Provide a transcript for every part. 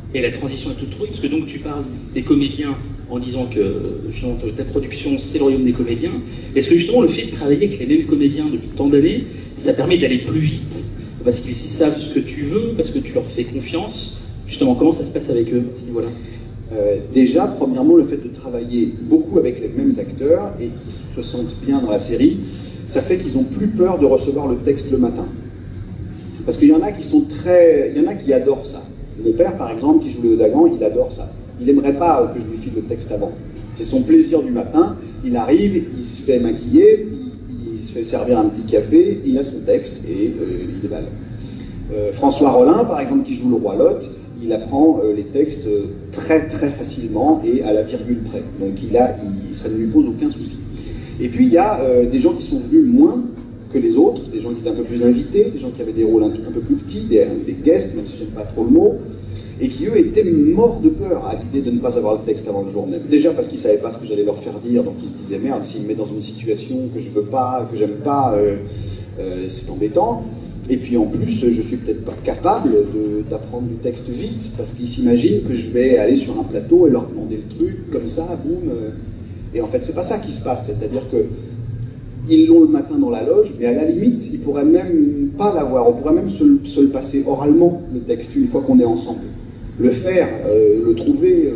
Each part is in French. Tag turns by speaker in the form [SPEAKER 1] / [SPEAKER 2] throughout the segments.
[SPEAKER 1] Et la transition est toute trouvée, parce que donc tu parles des comédiens en disant que justement ta production c'est le royaume des comédiens. Est-ce que justement le fait de travailler avec les mêmes comédiens depuis tant d'années, ça permet d'aller plus vite parce qu'ils savent ce que tu veux, parce que tu leur fais confiance? Justement, comment ça se passe avec eux à ce niveau-là?
[SPEAKER 2] Déjà, premièrement, le fait de travailler beaucoup avec les mêmes acteurs et qui se sentent bien dans la série, ça fait qu'ils n'ont plus peur de recevoir le texte le matin. Parce qu'il y en a qui sont très... Il y en a qui adorent ça. Mon père, par exemple, qui joue le Dagan, il adore ça. Il n'aimerait pas que je lui file le texte avant. C'est son plaisir du matin. Il arrive, il se fait maquiller, il se fait servir un petit café, il a son texte et il déballe. François Rollin, par exemple, qui joue le roi Lot, il apprend les textes très très facilement et à la virgule près. Donc ça ne lui pose aucun souci. Et puis il y a des gens qui sont venus moins que les autres, des gens qui étaient un peu plus invités, des gens qui avaient des rôles un peu plus petits, des guests, même si j'aime pas trop le mot, et qui eux étaient morts de peur à l'idée de ne pas avoir le texte avant le jour même. Déjà parce qu'ils ne savaient pas ce que j'allais leur faire dire, donc ils se disaient merde, s'ils me mettent dans une situation que je veux pas, que j'aime pas, c'est embêtant. Et puis en plus, je suis peut-être pas capable d'apprendre du texte vite, parce qu'ils s'imaginent que je vais aller sur un plateau et leur demander le truc, comme ça, boum. Et en fait, c'est pas ça qui se passe, c'est-à-dire que ils l'ont le matin dans la loge, mais à la limite, ils pourraient même pas l'avoir, on pourrait même se le passer oralement, le texte, une fois qu'on est ensemble. Le faire, le trouver,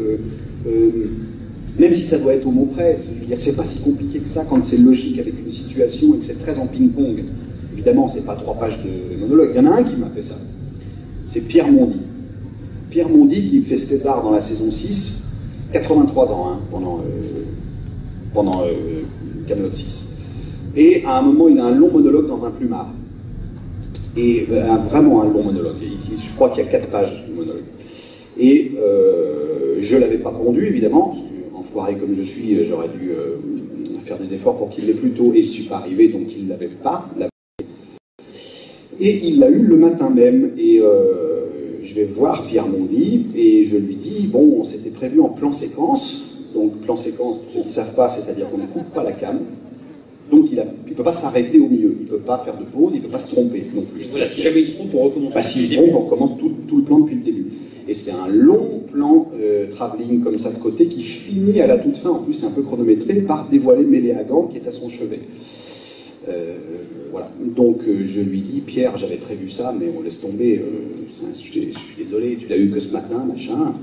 [SPEAKER 2] même si ça doit être au mot près, je veux dire, c'est pas si compliqué que ça quand c'est logique avec une situation et que c'est très en ping-pong. Évidemment, c'est pas 3 pages de monologue. Il y en a un qui m'a fait ça. C'est Pierre Mondy. Pierre Mondy qui fait César dans la saison 6, 83 ans, hein, pendant Kaamelott 6. Et à un moment, il a un long monologue dans un plumard. Et vraiment un long monologue. Je crois qu'il y a 4 pages de monologue. Et je ne l'avais pas pondu, évidemment, parce qu'enfoiré comme je suis, j'aurais dû faire des efforts pour qu'il l'ait plus tôt, et j'y suis pas arrivé, donc il ne l'avait pas. Et il l'a eu le matin même. Et je vais voir Pierre Mondy, et je lui dis, bon, on s'était prévu en plan séquence. Donc plan séquence, pour ceux qui ne savent pas, c'est-à-dire qu'on ne coupe pas la cam. Donc il ne peut pas s'arrêter au milieu, il ne peut pas faire de pause, il ne peut pas se tromper. Donc,
[SPEAKER 1] voilà, si jamais il se trompe, on recommence.
[SPEAKER 2] Bah, s'il se trompe, on recommence tout le plan depuis le début. Et c'est un long plan travelling comme ça de côté qui finit à la toute fin, en plus c'est un peu chronométré, par dévoiler Méléagant qui est à son chevet. Voilà. Donc je lui dis, Pierre, j'avais prévu ça, mais on laisse tomber, je suis désolé, tu l'as eu que ce matin, machin.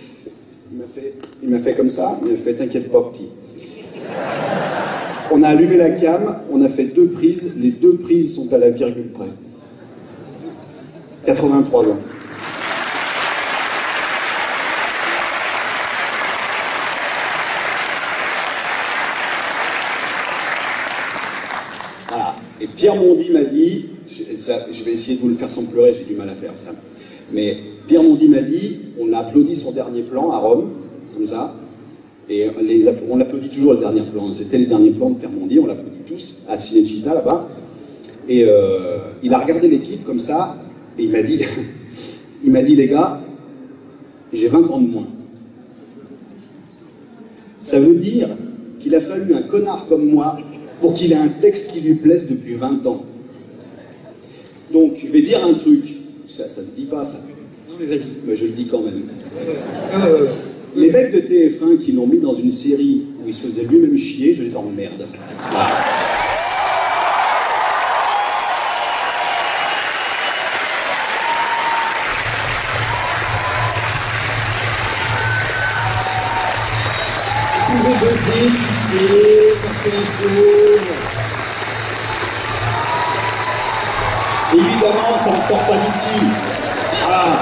[SPEAKER 2] Il m'a fait comme ça, il m'a fait, t'inquiète pas petit. On a allumé la cam, on a fait 2 prises, les 2 prises sont à la virgule près. 83 ans. Voilà. Et Pierre Mondy m'a dit, je vais essayer de vous le faire sans pleurer, j'ai du mal à faire ça. Mais Pierre Mondy m'a dit, on a applaudi son dernier plan à Rome, comme ça. Et on applaudit toujours le dernier plan. C'était les derniers plans de Pierre Mondy, on l'applaudit tous, à Cinecittà là-bas. Et il a regardé l'équipe comme ça, et il m'a dit, les gars, j'ai 20 ans de moins. Ça veut dire qu'il a fallu un connard comme moi pour qu'il ait un texte qui lui plaise depuis 20 ans. Donc, je vais dire un truc, ça se dit pas ça.
[SPEAKER 1] Non mais vas-y.
[SPEAKER 2] Mais je le dis quand même. Les mecs de TF1 qui l'ont mis dans une série où il se faisait lui-même chier, je les emmerde. Voilà.
[SPEAKER 1] Vous pouvez bosser, quitter, passer l'info.
[SPEAKER 2] Évidemment, ça ne sort pas d'ici. Voilà.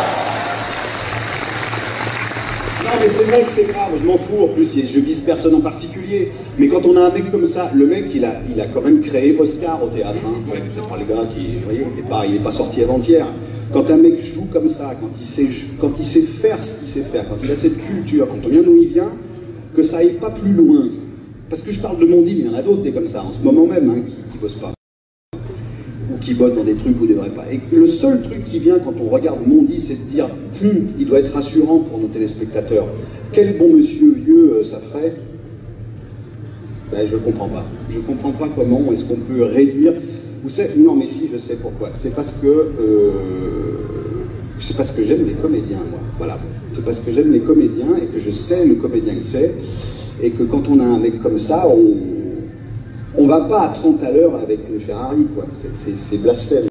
[SPEAKER 2] Non mais c'est vrai que c'est grave, je m'en fous, en plus je vise personne en particulier, mais quand on a un mec comme ça, le mec il a quand même créé Oscar au théâtre, hein. Ouais, c'est pas le gars qui, vous voyez, il est pas sorti avant-hier. Quand un mec joue comme ça, quand il sait faire ce qu'il sait faire, quand il a cette culture, quand on vient d'où il vient, que ça aille pas plus loin. Parce que je parle de Mondy, mais il y en a d'autres des comme ça, en ce moment même, hein, qui bossent pas. Ou qui bossent dans des trucs où ils ne devraient pas. Et le seul truc qui vient quand on regarde Mondy, c'est de dire il doit être rassurant pour nos téléspectateurs. Quel bon monsieur vieux ça ferait. Ben, je ne comprends pas. Je ne comprends pas comment est-ce qu'on peut réduire. Non, mais si, je sais pourquoi. C'est parce que c'est parce que j'aime les comédiens, moi. Voilà. C'est parce que j'aime les comédiens et que je sais le comédien que c'est. Et que quand on a un mec comme ça, on va pas à 30 à l'heure avec le Ferrari, quoi. C'est blasphème.